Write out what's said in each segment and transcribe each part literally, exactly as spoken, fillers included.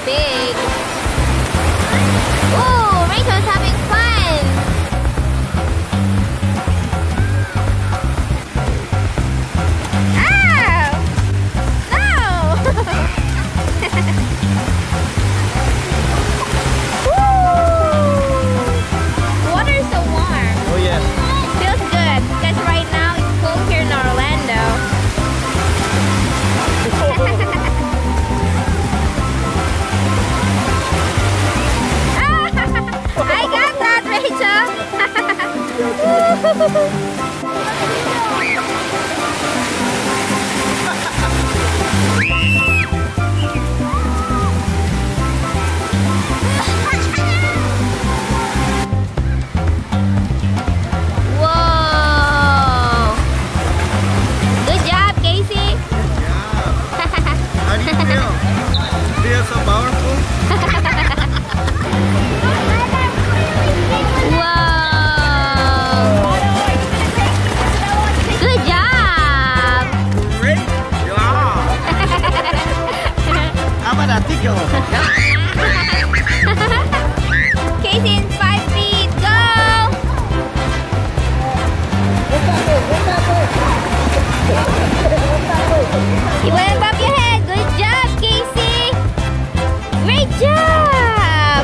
big. Ooh, Rachel's having fun. Ow! No! Woo! The water is so warm. Oh yes. Feels good because right now it's cold here in Orlando. I got that, Rachel. Whoa! Good job, Kaycee. How do you feel? Feel so powerful? Whoa! Good job! Great job! How about that tickle? Kaycee in five feet, go! You wanna bump your head? Good job, Kaycee! Great job!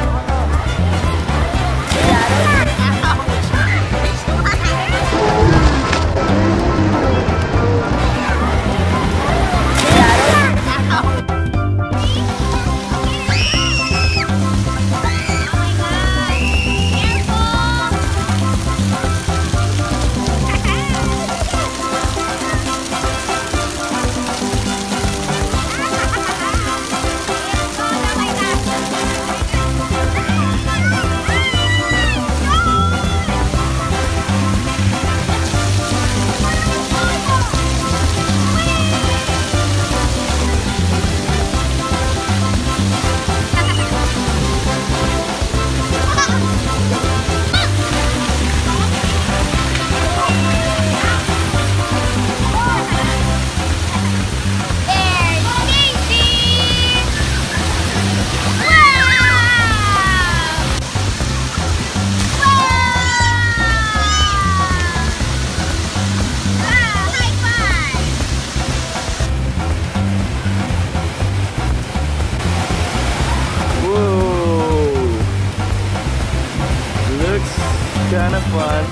Kind of fun.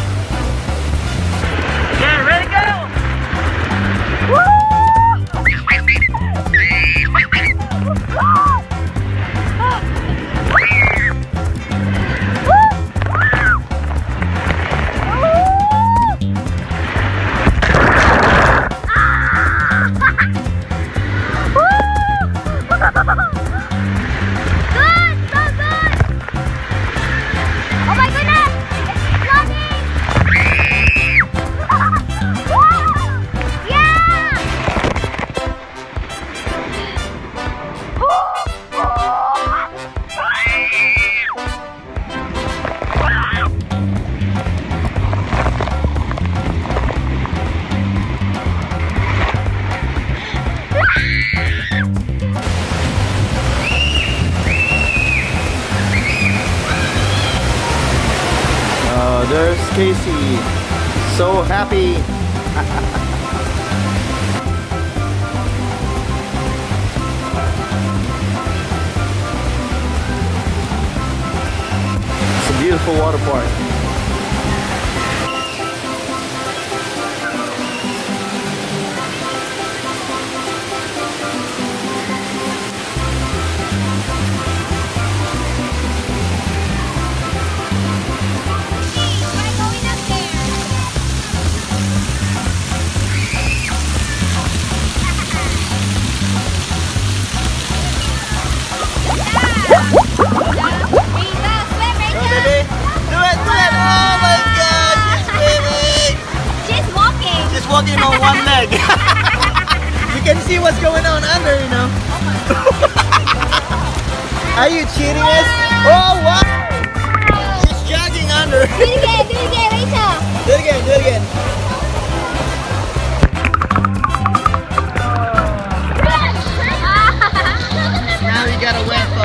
Okay, ready to go! Woo! There's Kaycee, so happy. It's a beautiful water park. Walking on one leg. You can see what's going on under, you know. Are you cheating us? Oh wow! She's jogging under. Do it again, do it again, Rachel. Do it again, do it again. Now you gotta win.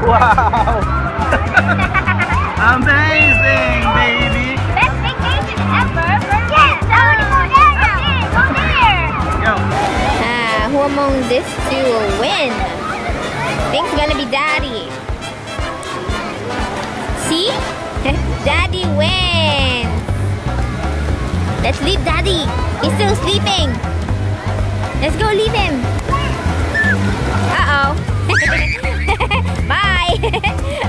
Wow! Amazing, baby! Best vacation ever for kids! I want to go there now! Okay, go there! Go! Ah, who among these two will win? I think it's gonna be Daddy. See? Daddy wins! Let's leave Daddy! He's still sleeping! Let's go leave him! Uh-oh! Bye!